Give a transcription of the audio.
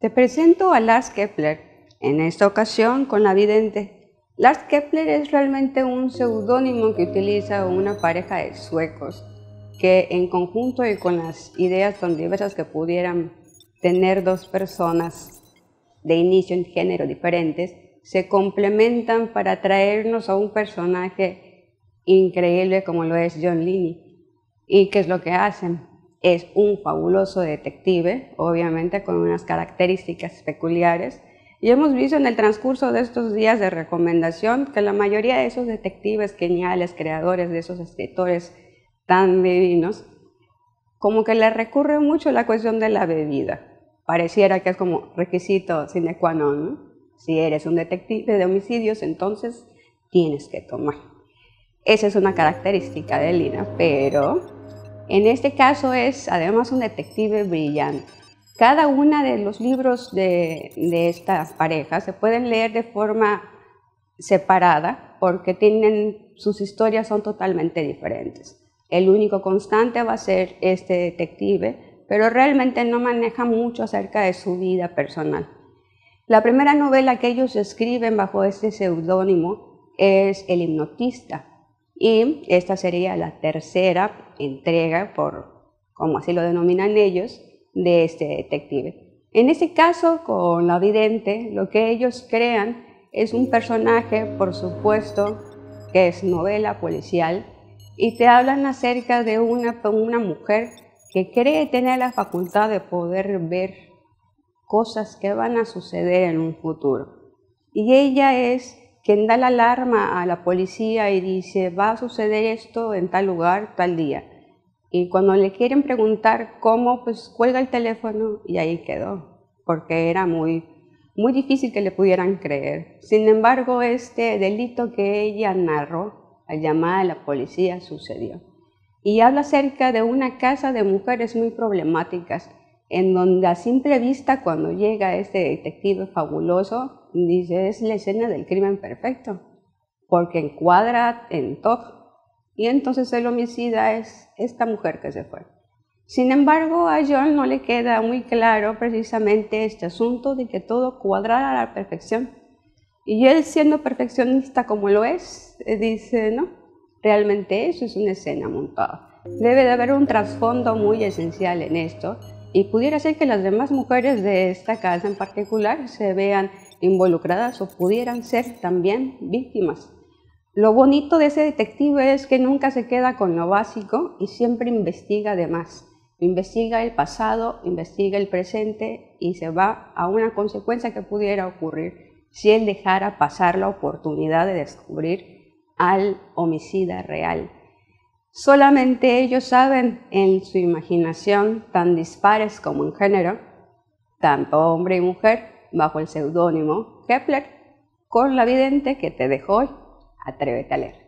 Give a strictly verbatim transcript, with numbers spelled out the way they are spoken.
Te presento a Lars Kepler, en esta ocasión con la vidente. Lars Kepler es realmente un seudónimo que utiliza una pareja de suecos que en conjunto y con las ideas tan diversas que pudieran tener dos personas de inicio en género diferentes, se complementan para traernos a un personaje increíble como lo es John Linney. ¿Y qué es lo que hacen? Es un fabuloso detective, obviamente con unas características peculiares, y hemos visto en el transcurso de estos días de recomendación que la mayoría de esos detectives geniales, creadores de esos escritores tan divinos, como que le recurre mucho a la cuestión de la bebida. Pareciera que es como requisito sine qua non, ¿no? Si eres un detective de homicidios, entonces tienes que tomar. Esa es una característica de Lina, pero en este caso es además un detective brillante. Cada uno de los libros de, de estas parejas se pueden leer de forma separada porque tienen, sus historias son totalmente diferentes. El único constante va a ser este detective, pero realmente no maneja mucho acerca de su vida personal. La primera novela que ellos escriben bajo este seudónimo es El hipnotista, y esta sería la tercera entrega, por, como así lo denominan ellos, de este detective. En este caso, con la vidente, lo que ellos crean es un personaje, por supuesto, que es novela policial, y te hablan acerca de una, una mujer que cree tener la facultad de poder ver cosas que van a suceder en un futuro. Y ella es quien da la alarma a la policía y dice, va a suceder esto en tal lugar, tal día. Y cuando le quieren preguntar cómo, pues cuelga el teléfono y ahí quedó, porque era muy, muy difícil que le pudieran creer. Sin embargo, este delito que ella narró, al llamar a la policía, sucedió. Y habla acerca de una casa de mujeres muy problemáticas, en donde a simple vista, cuando llega este detective fabuloso, dice, es la escena del crimen perfecto, porque encuadra en todo. Y entonces el homicida es esta mujer que se fue. Sin embargo, a John no le queda muy claro precisamente este asunto de que todo cuadrara a la perfección. Y él, siendo perfeccionista como lo es, dice, no, realmente eso es una escena montada. Debe de haber un trasfondo muy esencial en esto, y pudiera ser que las demás mujeres de esta casa en particular se vean involucradas o pudieran ser también víctimas. Lo bonito de ese detective es que nunca se queda con lo básico y siempre investiga de más. Investiga el pasado, investiga el presente y se va a una consecuencia que pudiera ocurrir si él dejara pasar la oportunidad de descubrir al homicida real. Solamente ellos saben, en su imaginación, tan dispares como en género, tanto hombre y mujer, bajo el seudónimo Kepler, con la vidente que te dejo hoy. Atrévete a leer.